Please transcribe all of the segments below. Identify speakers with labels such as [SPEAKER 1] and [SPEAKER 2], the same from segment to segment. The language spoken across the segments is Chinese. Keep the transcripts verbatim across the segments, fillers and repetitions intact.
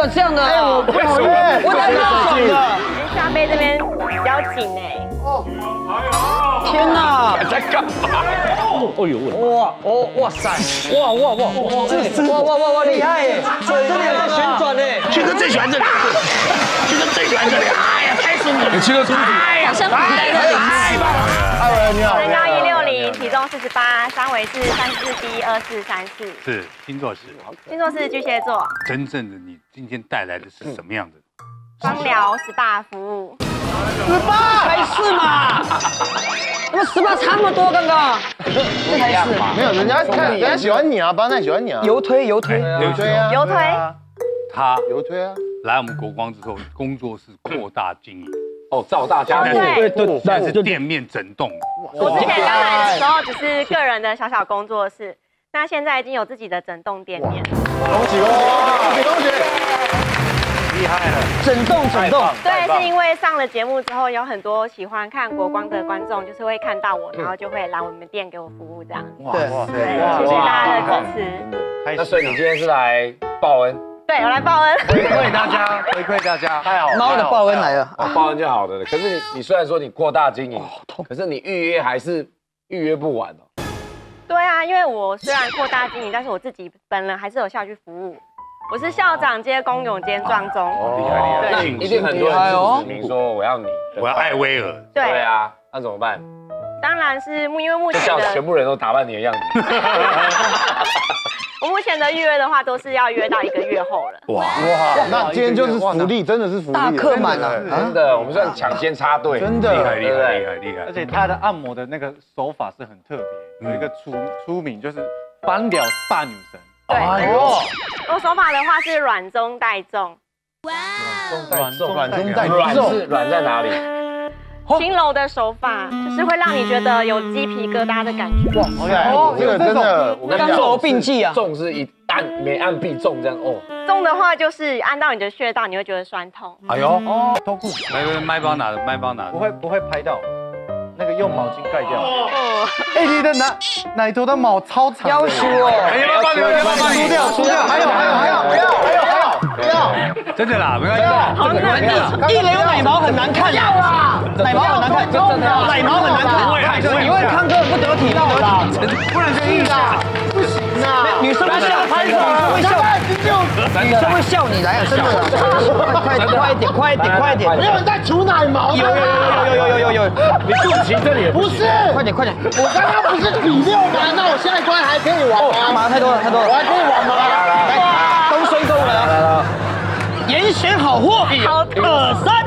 [SPEAKER 1] 有这样的？哎，我不好意思，我太爽了。
[SPEAKER 2] 下背这边比较紧哎。哦，
[SPEAKER 1] 天哪！
[SPEAKER 3] 在干嘛？哦呦，
[SPEAKER 1] 哇哦哇塞！哇哇哇哇！这哇哇哇哇厉害耶！这里要旋转哎！
[SPEAKER 3] 旭哥最喜欢这里，旭哥最喜欢这里。哎呀，太舒服了！旭哥舒服。
[SPEAKER 2] 哎呀，生活在这里。
[SPEAKER 3] 太棒了！
[SPEAKER 4] 艾文你好。
[SPEAKER 2] 身高一六零，体重四十八，三围是三四 B 二四三四。
[SPEAKER 5] 是星座是。
[SPEAKER 2] 星座是巨蟹座。
[SPEAKER 5] 真正的你今天带来的是什么样的？
[SPEAKER 2] 芳疗 S P A 服务。
[SPEAKER 1] 十八才是嘛？怎么十八差那么多？刚刚这才是
[SPEAKER 4] 没有，人家看人家喜欢你啊，帮他喜欢你啊。
[SPEAKER 1] 油推油推
[SPEAKER 4] 油推啊，
[SPEAKER 2] 油推。
[SPEAKER 5] 他
[SPEAKER 4] 油推啊，
[SPEAKER 5] 来我们国光之后，工作室扩大经营。
[SPEAKER 3] 哦，造大家
[SPEAKER 2] 对
[SPEAKER 1] 对，
[SPEAKER 5] 但是店面整栋。
[SPEAKER 2] 我之前刚来的时候只是个人的小小工作室，那现在已经有自己的整栋店面。
[SPEAKER 4] 恭喜恭喜恭喜！
[SPEAKER 3] 厉害了，
[SPEAKER 1] 整栋整栋。
[SPEAKER 2] 对，是因为上了节目之后，有很多喜欢看国光的观众，就是会看到我，然后就会来我们店给我服务这样。
[SPEAKER 1] 对，
[SPEAKER 2] 对，谢谢大家的支持。
[SPEAKER 3] 那所以你今天是来报恩？
[SPEAKER 2] 对，我来报恩。
[SPEAKER 3] 回馈大家，回馈大家，太好了。
[SPEAKER 1] 猫的报恩来了，
[SPEAKER 3] 哦，报恩就好的。可是你你虽然说你扩大经营，可是你预约还是预约不完哦。
[SPEAKER 2] 对啊，因为我虽然扩大经营，但是我自己本人还是有下去服务。我是校长兼工勇兼壮中，
[SPEAKER 5] 厉害厉害，
[SPEAKER 3] 那一定很多人指名说我要你，
[SPEAKER 5] 我要艾薇儿。
[SPEAKER 2] 对
[SPEAKER 3] 啊，那怎么办？
[SPEAKER 2] 当然是因为目前
[SPEAKER 3] 叫
[SPEAKER 2] 的
[SPEAKER 3] 全部人都打扮你的样子。
[SPEAKER 2] 我目前的预约的话，都是要约到一个月后了。
[SPEAKER 4] 哇哇，那今天就是福利，真的是福利，
[SPEAKER 1] 大客满啊！
[SPEAKER 3] 真的，我们算抢先插队，
[SPEAKER 4] 真的
[SPEAKER 5] 厉害厉害厉害厉害。
[SPEAKER 6] 而且他的按摩的那个手法是很特别，有一个出出名就是芳疗大女神。
[SPEAKER 2] 对，
[SPEAKER 4] 哎呦，
[SPEAKER 2] 我手法的话是软中带重。
[SPEAKER 4] 软中软中带
[SPEAKER 3] 软是软在哪里？
[SPEAKER 2] 轻柔的手法，就是会让你觉得有鸡皮疙瘩的感觉。哇，
[SPEAKER 4] 哦，这个真的，我跟你
[SPEAKER 1] 刚柔并济啊，
[SPEAKER 3] 重是一按每按必中这样哦。
[SPEAKER 2] 重的话就是按到你的穴道，你会觉得酸痛。
[SPEAKER 5] 哎呦，
[SPEAKER 6] 哦，脱裤子，
[SPEAKER 5] 来来，麦包拿的，麦包拿的，
[SPEAKER 6] 不会不会拍到，那个用毛巾盖掉。哎，你的奶奶头的毛超长，
[SPEAKER 1] 要求哦，
[SPEAKER 5] 哎，要帮你，要帮你，
[SPEAKER 6] 除掉除掉，还有还有还有，
[SPEAKER 4] 不要还有还有不要，
[SPEAKER 5] 真的啦，没关系，
[SPEAKER 2] 好难的，
[SPEAKER 1] 一人有奶毛很难看呀，奶毛很难看，奶毛很难看，因为康哥不得体啦，
[SPEAKER 5] 不然就硬啦，
[SPEAKER 4] 不行啊，
[SPEAKER 1] 女生会笑，拍手会笑，女生会笑你来啊，真的，快快一点，快一点，快一点，
[SPEAKER 4] 没有人在除奶毛，
[SPEAKER 1] 有有有有有有有有，
[SPEAKER 3] 你肚脐这里
[SPEAKER 4] 不是，
[SPEAKER 1] 快点快点，
[SPEAKER 4] 我刚刚不是比六吗？那我下一关还可以玩吗？
[SPEAKER 1] 马太多了太多了，
[SPEAKER 4] 我还可以玩吗？
[SPEAKER 1] 来，东升购来了，严选好货，好二三，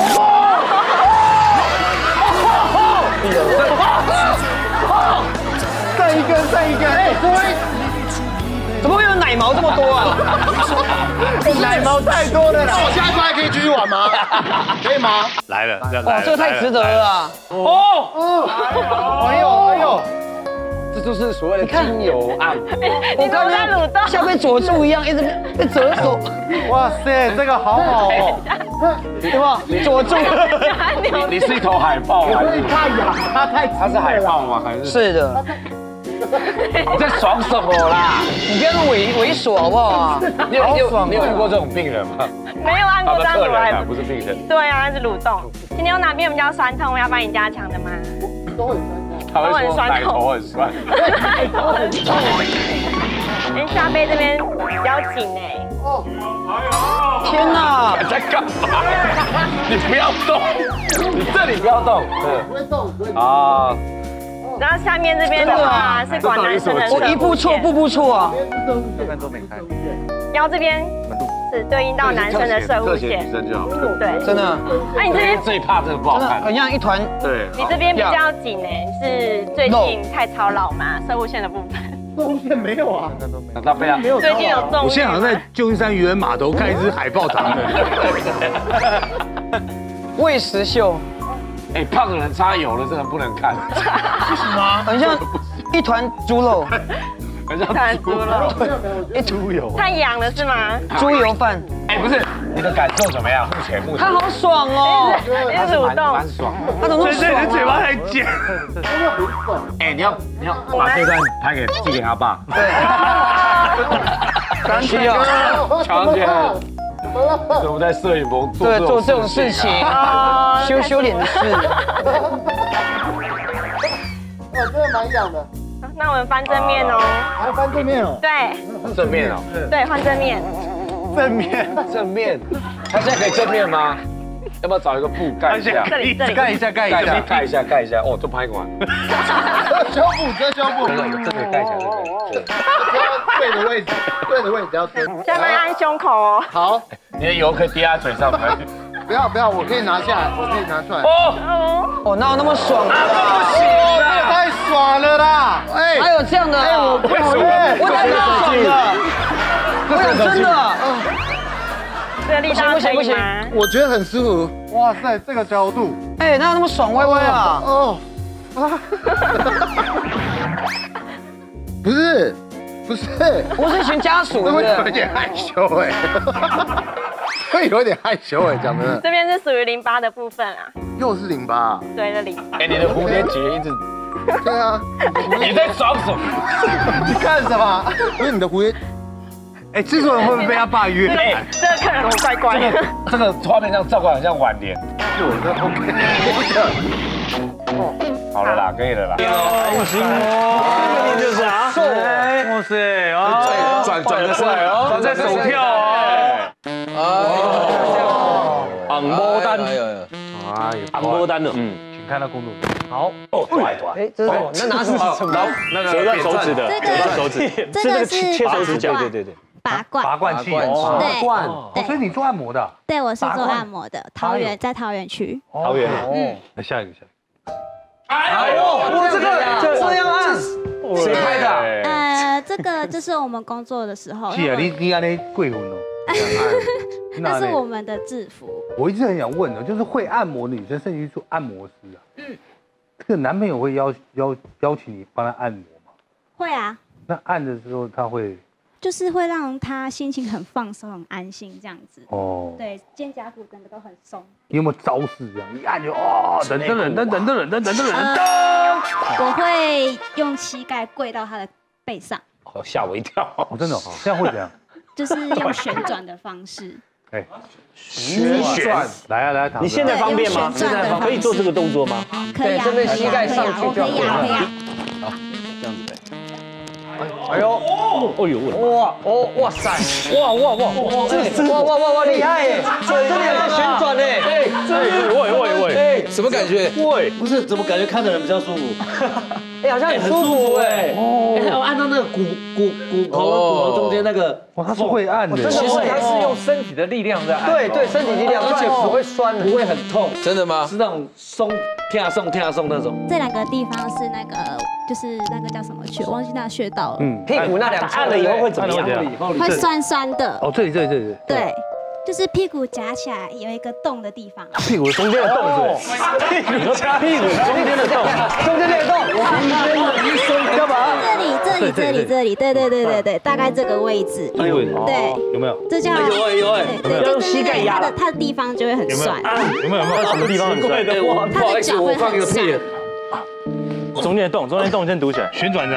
[SPEAKER 4] 再一根，再一根，哎，各位，
[SPEAKER 1] 怎么会有奶毛这么多啊？
[SPEAKER 4] 奶毛太多了啦！那我下一关还可以继续玩吗？可以吗？
[SPEAKER 5] 来了，
[SPEAKER 1] 哇，这个太值得了啊！
[SPEAKER 4] 哦，哎呦哎呦，
[SPEAKER 3] 这就是所谓的精油按摩。
[SPEAKER 2] 你都在蠕动，
[SPEAKER 1] 像被佐助一样，一直被折手，
[SPEAKER 6] 哇塞，这个好好哦，
[SPEAKER 1] 对吧？佐助，
[SPEAKER 3] 你是一头海豹还是？
[SPEAKER 4] 太痒，它太
[SPEAKER 3] 它是海豹吗？还是？
[SPEAKER 1] 是的，
[SPEAKER 3] 你在爽什么啦？
[SPEAKER 1] 你不要那么猥猥琐好不好啊？
[SPEAKER 3] 你有你有你有遇过这种病人吗？
[SPEAKER 2] 没有按过这样子，我还
[SPEAKER 3] 啊，不是病人。
[SPEAKER 2] 对啊，是蠕动。今天有哪边比较酸痛，要帮你加强的吗？
[SPEAKER 4] 都很
[SPEAKER 3] 他会说奶头很酸，
[SPEAKER 2] 奶头很酸。哎，下背这边比较紧哎。哦，
[SPEAKER 1] 天哪！
[SPEAKER 3] 你在干嘛？你不要动，你这里不要动。
[SPEAKER 4] 不会动，不会动。
[SPEAKER 3] 啊。
[SPEAKER 2] 然后下面这边的话是管男生的，
[SPEAKER 1] 我一步错步步错啊！
[SPEAKER 6] 这边都没开。
[SPEAKER 2] 腰这边是对应到男生的射护线，
[SPEAKER 3] 女生就好。
[SPEAKER 2] 对，
[SPEAKER 1] 真的。
[SPEAKER 2] 那你这边
[SPEAKER 3] 最怕这个不好看，
[SPEAKER 1] 很像一团。
[SPEAKER 3] 对，
[SPEAKER 2] 你这边比较紧哎，是最近太操劳嘛？射护线的部分。
[SPEAKER 4] 射护线没有啊，
[SPEAKER 3] 那非常
[SPEAKER 4] 没有。
[SPEAKER 2] 最近有动。
[SPEAKER 5] 我现在好像在旧金山渔人码头看一只海豹糖人。
[SPEAKER 1] 喂食秀。
[SPEAKER 3] 哎，胖的人擦油了，真的不能看。
[SPEAKER 4] 不行吗？
[SPEAKER 1] 很像一团猪肉，
[SPEAKER 3] 很像
[SPEAKER 2] 猪肉，
[SPEAKER 1] 一猪油，
[SPEAKER 2] 太痒了是吗？
[SPEAKER 1] 猪油饭。
[SPEAKER 3] 哎，不是，你的感受怎么样？目前目前。
[SPEAKER 1] 它好爽哦，
[SPEAKER 2] 一直蠕动，
[SPEAKER 3] 蛮爽。
[SPEAKER 1] 它怎么那么爽？
[SPEAKER 5] 你的嘴巴太尖。
[SPEAKER 3] 哎，你要你要把这段拍给寄给他爸。
[SPEAKER 1] 对。感谢啊，
[SPEAKER 3] 强姐。 怎么在摄影棚做
[SPEAKER 1] 对，做这种事情，羞羞脸的事。
[SPEAKER 4] 哦，真的蛮痒的。
[SPEAKER 2] 那我们翻正面哦。
[SPEAKER 4] 还要翻正面哦。
[SPEAKER 2] 对
[SPEAKER 3] 正面哦，
[SPEAKER 2] 对，换正面。
[SPEAKER 6] 正面
[SPEAKER 3] 正面，他现在可以正面吗？要不要找一个布盖一下？
[SPEAKER 2] 这里这里
[SPEAKER 6] 盖一下盖一下
[SPEAKER 3] 盖一下盖一下，哦，就拍管。
[SPEAKER 4] 遮胸部，遮胸部。
[SPEAKER 3] 这个盖起来，这个。
[SPEAKER 4] 对的位置，对的位置要蹲。
[SPEAKER 2] 下面按胸口哦。
[SPEAKER 4] 好，
[SPEAKER 3] 你的油可以滴在嘴上吗？
[SPEAKER 4] 不要不要，我可以拿下来，我可以拿出来。
[SPEAKER 3] 哦，
[SPEAKER 1] 哦，哪有那么爽啊？
[SPEAKER 3] 不行
[SPEAKER 4] 这也太爽了啦！哎，
[SPEAKER 1] 还有这样的？哎，我
[SPEAKER 4] 为什么？
[SPEAKER 1] 我才不爽的，我想真的。
[SPEAKER 2] 这个力道可以吗？
[SPEAKER 4] 我觉得很舒服。
[SPEAKER 6] 哇塞，这个角度，
[SPEAKER 1] 哎，哪有那么爽歪歪啊？
[SPEAKER 4] 哦，啊，不是，不是，
[SPEAKER 1] 我是一群家属，
[SPEAKER 4] 会有
[SPEAKER 1] 对
[SPEAKER 4] 点害羞哎，会有点害羞哎，讲真的。
[SPEAKER 2] 这边是属于淋巴的部分啊。
[SPEAKER 4] 又是淋巴。
[SPEAKER 2] 对，这淋巴。
[SPEAKER 3] 哎，你的蝴蝶结一直，
[SPEAKER 4] 对啊，
[SPEAKER 3] 你在装什么？
[SPEAKER 4] 你干什么？不是你的蝴蝶。
[SPEAKER 6] 哎，制作人会不会被他爸约？
[SPEAKER 3] 哎，
[SPEAKER 2] 这个客人怪怪的。
[SPEAKER 3] 这个画面上照过来很像挽联。
[SPEAKER 4] 我的 OK。
[SPEAKER 3] 好了啦，可以了啦。
[SPEAKER 5] 不行哦，这个就是啊，哇塞啊，
[SPEAKER 3] 转转的帅哦，
[SPEAKER 5] 转在手跳啊，哦，昂摩丹，哎昂摩丹了，嗯，
[SPEAKER 6] 请看到公主。
[SPEAKER 5] 好，哦，对对，
[SPEAKER 1] 哎，这是什么？那拿什么？
[SPEAKER 5] 那个折断手指的，折断手指，
[SPEAKER 7] 这个是
[SPEAKER 5] 切手指甲，对对对，
[SPEAKER 7] 拔罐，
[SPEAKER 6] 拔罐器，
[SPEAKER 7] 对
[SPEAKER 1] 罐。
[SPEAKER 6] 哦，所以你做按摩的？
[SPEAKER 7] 对，我是做按摩的，桃园在桃园区。
[SPEAKER 5] 桃园，
[SPEAKER 6] 哦，来下一个下一个。
[SPEAKER 5] 哎呦，
[SPEAKER 1] 我这个这样按，谁拍的？
[SPEAKER 7] 呃，这个就是我们工作的时候，
[SPEAKER 6] 是啊，你你安尼贵婚哦。
[SPEAKER 7] 那是我们的制服。
[SPEAKER 6] 我一直很想问的，就是会按摩的女生，甚至去做按摩师啊，嗯，这个男朋友会邀邀邀请你帮他按摩吗？
[SPEAKER 7] 会啊。
[SPEAKER 6] 那按的时候他会？
[SPEAKER 7] 就是会让他心情很放松、很安心这样子。
[SPEAKER 6] 哦。
[SPEAKER 7] 对，肩胛骨整个都很松。
[SPEAKER 6] 你有没有招式这样？一按就哦，等等等等等等等等等等等。
[SPEAKER 7] 我会用膝盖跪到他的背上。
[SPEAKER 5] 哦，吓我一跳。
[SPEAKER 6] 哦，真的，这样会怎样？
[SPEAKER 7] 就是用旋转的方式。
[SPEAKER 6] 哎，
[SPEAKER 3] 旋转，
[SPEAKER 6] 来啊来啊，
[SPEAKER 5] 你现在方便吗？
[SPEAKER 7] 现在
[SPEAKER 5] 可以做这个动作吗？
[SPEAKER 7] 可以啊，
[SPEAKER 1] 这边膝盖上去
[SPEAKER 7] 可以啊，可以啊。
[SPEAKER 5] 好，这样子呗。
[SPEAKER 1] 哎呦，
[SPEAKER 5] 哦呦，
[SPEAKER 1] 哇哦哇塞，哇哇哇哇，这哇哇哇哇厉害耶！这里还在旋转呢，哎，
[SPEAKER 5] 这喂喂喂，
[SPEAKER 1] 哎，
[SPEAKER 8] 什么感觉？
[SPEAKER 5] 喂，
[SPEAKER 8] 不是，怎么感觉看的人比较舒服？
[SPEAKER 1] 哎，好像很舒服哎。
[SPEAKER 8] 哦，还有按到那个骨骨骨头和骨头中间那个，
[SPEAKER 6] 哇，他是会按的，
[SPEAKER 1] 真的会，
[SPEAKER 9] 他是用身体的力量在按。
[SPEAKER 1] 对对，身体力量，而且不会酸，
[SPEAKER 8] 不会很痛， 真的吗？
[SPEAKER 9] 是那种松跳送跳送那种。
[SPEAKER 7] 这两个地方是那个，就是那个叫什么穴，忘记那穴道了。
[SPEAKER 6] 嗯，
[SPEAKER 1] 屁股那两
[SPEAKER 5] 按了以后会怎么样？
[SPEAKER 7] 会酸酸的。
[SPEAKER 6] 哦，这里这里这里，
[SPEAKER 7] 对，就是屁股夹起来有一个洞的地方。
[SPEAKER 6] 屁股中间的洞是不是？
[SPEAKER 5] 屁股加屁股中间的洞，
[SPEAKER 1] 中间那个洞，干嘛？
[SPEAKER 7] 这里这里这里这里，对对对对对，大概这个位置。
[SPEAKER 6] 哎呦，
[SPEAKER 7] 对，
[SPEAKER 6] 有没有？
[SPEAKER 7] 这叫
[SPEAKER 8] 有哎有哎，
[SPEAKER 7] 对对，就是那个它的它的地方就会很酸。
[SPEAKER 6] 有没有有没有？什么地方很帅？
[SPEAKER 7] 它的脚会很酸。
[SPEAKER 5] 中间的洞，中间洞先读起来，
[SPEAKER 6] 旋转着。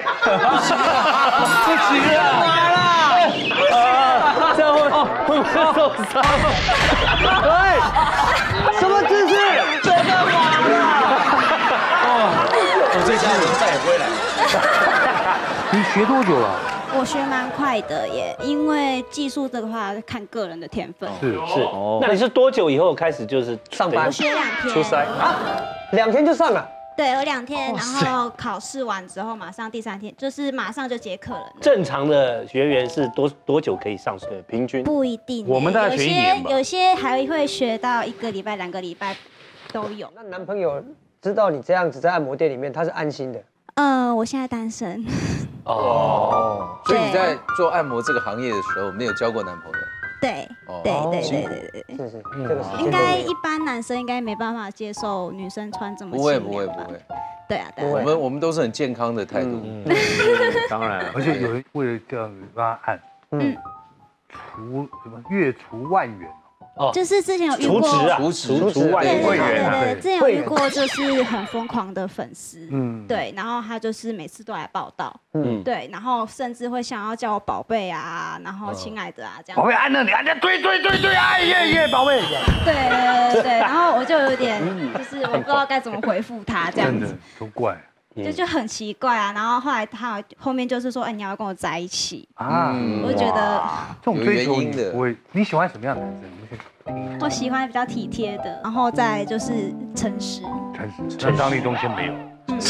[SPEAKER 5] 不行啊！这样会会不会受伤？
[SPEAKER 1] 对，什么姿势？这干嘛啦？
[SPEAKER 8] 我这家人再也不会来。
[SPEAKER 6] 你学多久了？
[SPEAKER 7] 我学蛮快的耶，因为技术这个话看个人的天分。
[SPEAKER 6] 是
[SPEAKER 5] 是哦。那你是多久以后开始就是
[SPEAKER 1] 上班
[SPEAKER 7] 我学两天。
[SPEAKER 5] 出差啊？
[SPEAKER 1] 两天就上了。
[SPEAKER 7] 对，有两天，然后考试完之后，马上第三天就是马上就接课了。
[SPEAKER 5] 正常的学员是多多久可以上课？平均
[SPEAKER 7] 不一定，
[SPEAKER 6] 我们大概学一年吧。
[SPEAKER 7] 有些有些还会学到一个礼拜、两个礼拜都有。
[SPEAKER 1] 那男朋友知道你这样子在按摩店里面，他是安心的。
[SPEAKER 7] 嗯，我现在单身。
[SPEAKER 8] 哦，所以你在做按摩这个行业的时候，没有交过男朋友？
[SPEAKER 7] 对，对对对对对对。
[SPEAKER 1] 是是，这个是
[SPEAKER 7] 应该一般男生应该没办法接受女生穿这么
[SPEAKER 8] 不会
[SPEAKER 7] 清凉吧
[SPEAKER 8] 不会不会。
[SPEAKER 7] 对啊对啊。
[SPEAKER 8] 我们我们都是很健康的态度。
[SPEAKER 5] 当然，
[SPEAKER 6] 而且有人为了这样子让他按，嗯，除什么月除万元。
[SPEAKER 7] 哦，就是之前有遇过
[SPEAKER 5] 除职啊，
[SPEAKER 8] 除职
[SPEAKER 3] 除外
[SPEAKER 7] 对对
[SPEAKER 3] 会员啊，
[SPEAKER 7] 对对，之前有遇过就是很疯狂的粉丝，
[SPEAKER 6] 嗯，
[SPEAKER 7] 对，然后他就是每次都来报道，
[SPEAKER 3] 嗯，
[SPEAKER 7] 对，然后甚至会想要叫我宝贝啊，然后亲爱的啊这样。
[SPEAKER 6] 宝贝按那里，按那对对对对，哎耶耶，宝贝。
[SPEAKER 7] 对对对对，然后我就有点就是我不知道该怎么回复他这样
[SPEAKER 6] 真的
[SPEAKER 7] 子，
[SPEAKER 6] 都怪
[SPEAKER 7] 就就很奇怪啊。然后后来他后面就是说，哎，你要跟我在一起，
[SPEAKER 6] 啊！
[SPEAKER 7] 我就觉得
[SPEAKER 6] 这种追求你
[SPEAKER 8] 有原因的
[SPEAKER 6] 不会，你喜欢什么样的男生？你们先
[SPEAKER 7] 我喜欢比较体贴的，然后再就是诚实。
[SPEAKER 6] 诚实，那张立东先没有。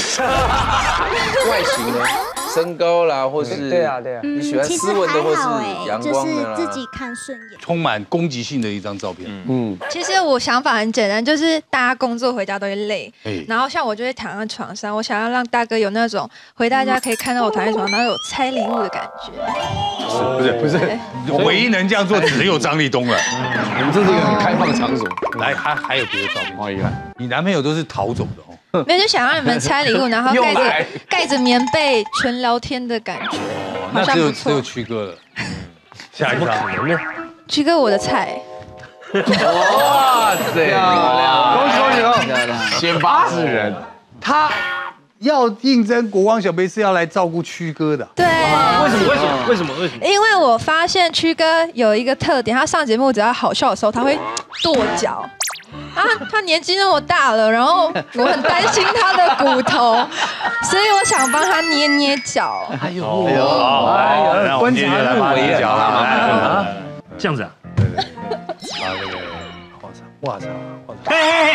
[SPEAKER 8] 外形呢？身高啦，或是
[SPEAKER 1] 对啊对啊，
[SPEAKER 8] 你喜欢斯文的，或是阳光的啦，
[SPEAKER 7] 就是自己看顺眼。
[SPEAKER 6] 充满攻击性的一张照片。
[SPEAKER 3] 嗯，
[SPEAKER 10] 其实我想法很简单，就是大家工作回家都会累，
[SPEAKER 6] 哎
[SPEAKER 10] 然后像我就会躺在床上，我想要让大哥有那种回到家可以看到我躺在床上，然后有拆礼物的感觉。
[SPEAKER 6] 不是不是，唯一能这样做只有张立东了。
[SPEAKER 3] 你们这是一个很开放的场所。
[SPEAKER 6] 来，还还有别的照片？
[SPEAKER 3] 欢迎看，
[SPEAKER 6] 你男朋友都是逃走的哦。
[SPEAKER 10] 没有，就想让你们拆礼物，然后盖着盖着棉被纯聊天的感觉，好
[SPEAKER 6] 那
[SPEAKER 10] 像不
[SPEAKER 6] 只有只有
[SPEAKER 10] 错。
[SPEAKER 6] 曲哥了。下一张，
[SPEAKER 10] 曲哥，我的菜。
[SPEAKER 8] 哇塞，
[SPEAKER 6] 恭喜恭喜哦！
[SPEAKER 3] 先发制人，
[SPEAKER 6] 他要应征国光小杯是要来照顾曲哥的。
[SPEAKER 10] 对，
[SPEAKER 5] 为什么？为什么？为什么？为什么？
[SPEAKER 10] 因为我发现曲哥有一个特点，他上节目只要好笑的时候，他会跺脚。啊，他年纪那么大了，然后我很担心他的骨头，所以我想帮他捏捏脚。
[SPEAKER 6] 哎呦，
[SPEAKER 5] 哎呦，
[SPEAKER 6] 哎呦，观察入围脚啦！
[SPEAKER 5] 这样子啊？
[SPEAKER 6] 对对对，啊这个，哇操，哇操，哇操！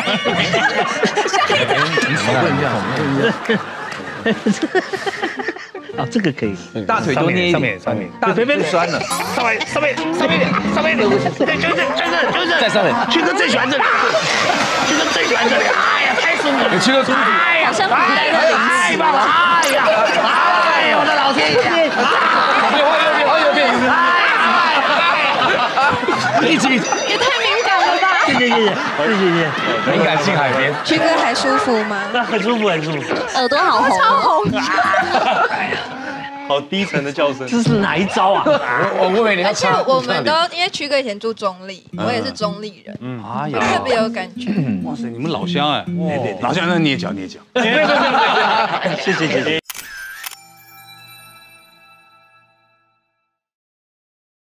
[SPEAKER 6] 你手不能这样，手不能这样。
[SPEAKER 5] 啊，这个可以，
[SPEAKER 9] 大腿多捏一
[SPEAKER 6] 上
[SPEAKER 9] 点，
[SPEAKER 6] 面上面，
[SPEAKER 9] 大腿不酸了。
[SPEAKER 5] 上面上面上面一点，上面一点，对，就是就是就是
[SPEAKER 3] 在上面。
[SPEAKER 5] 曲哥最喜欢这里，曲哥最喜欢这里，哎呀，太舒服了，
[SPEAKER 3] 曲哥舒服，
[SPEAKER 5] 哎呀，
[SPEAKER 10] 好像古代的灵
[SPEAKER 5] 太棒了，哎呀，哎呀，我的老天爷，
[SPEAKER 3] 右边换右边换右边，
[SPEAKER 5] 一起，
[SPEAKER 10] 也太敏感了吧！
[SPEAKER 5] 谢谢谢谢谢谢谢，
[SPEAKER 3] 敏感性海边。
[SPEAKER 10] 曲哥还舒服吗？
[SPEAKER 5] 那很舒服很舒服，
[SPEAKER 10] 耳朵好红，超红。
[SPEAKER 6] 好低沉的叫声。
[SPEAKER 5] 这是哪一招啊？
[SPEAKER 3] 我我问你，
[SPEAKER 10] 而且我们都因为曲哥以前住中立，我也是中立人，
[SPEAKER 6] 嗯，哎呀，
[SPEAKER 10] 特别有感觉。
[SPEAKER 6] 哇塞，你们老乡哎，老乡那捏脚捏脚。
[SPEAKER 5] 谢谢谢谢。